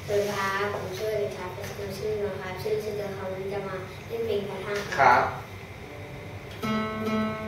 สวัสดีครับผมชื่อเด็กชายประสิทธิ์ชื่อนะครับชื่อเจอเขาวันนี้จะมาเล่นเพลงพระธาตุครับ